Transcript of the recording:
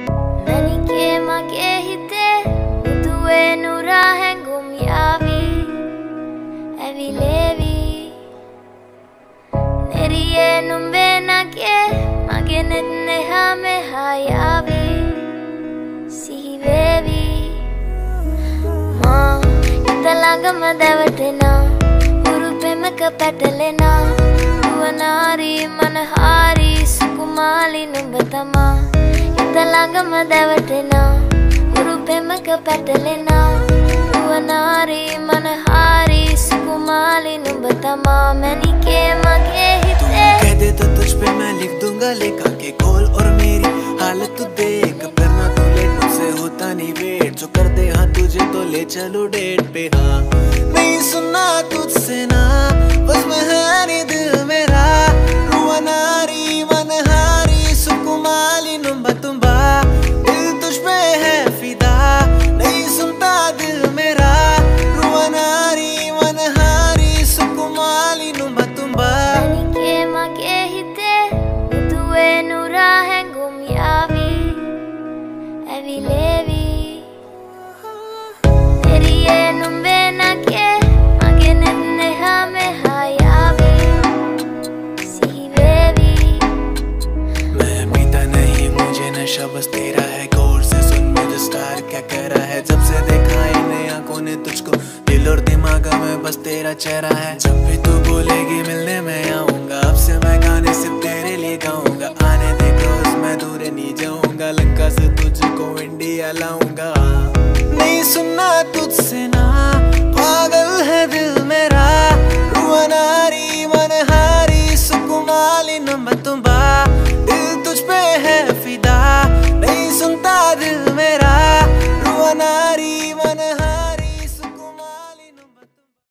ನನಗೆ ಮಗೆ ಹಿತೆ ಮುದುವೆನು ರಾಹೆಂಗುಮ್ ಯಾವಿ ಎವಿಲೇವಿ ನೆರಿಯೇ ನುಂಬೆ ನಗೆ ಮಗೆ ನೆನ್ನೆ ಹಮೆ ಹಾಯಾವಿ ಸಿಹಿವೇವಿ ಮಾ ಇತ್ತಲಾಗಮ ದವಟೆನಾ ಹುರುಪೆಮಕ ಪೆಟಲೆನಾ ನುವನಾರಿ ಮನಹಾರಿ ಸುಕುಮಾಲಿ ನುಂಬತಮ ಇತ್ತಲಾಗಮ ದವಟೆನಾ ಹುರುಪೆಮಕ ಪೆಟಲೆನಾ ನುವನಾರಿ ಮನಹಾರಿ सुकुमाली नुबतमा मैंने के मगे हिते कह दे तो तुझ पे मैं लिख दूंगा लेखा के खोल और मेरी हालत तू देख फिर ना तू लेट मुझसे होता नहीं वेट जो कर दे हाँ तुझे तो ले चलो डेट पे हाँ नहीं सुनना तुझसे ना बस मैं हारी दिल मेरा रुआनारी मनहारी सुकुमाली नुबतुम्बा दिल तुझ पे है फिदा नहीं सुनता दिल मेरा रुआनारी मनहारी सुकुमाली नुबतुम्बा ನನಗೆ ಮಗೆ ಹಿತೆ ಮುದುವೆನು ರಾಹೆಂಗುಮ್ ಯಾವಿ ಎವಿಲೇವಿ ನೆರಿಯೇ ನುಂಬೆ ನಗೆ ಮಗೆ ನೆನ್ನೆ ಹಮೆ ಹಾಯಾವಿ ಸಿಹಿವೇವಿ मैं पीता नहीं मुझे नशा बस तेरा है गौर से सुन मुझे स्टार क्या कह रहा है जब से देखा इन आंखों ने तुझको दिल और दिमाग में बस तेरा चेहरा है जब भी तू बोलेगी मिलने मैं आऊंगा अब से मैं गाने सिर्फ तेरे लिए गाऊंगा आने दे क्लोज मैं दूर नहीं जाऊंगा लंका से तुझको इंडिया लाऊंगा नहीं सुनना तुझसे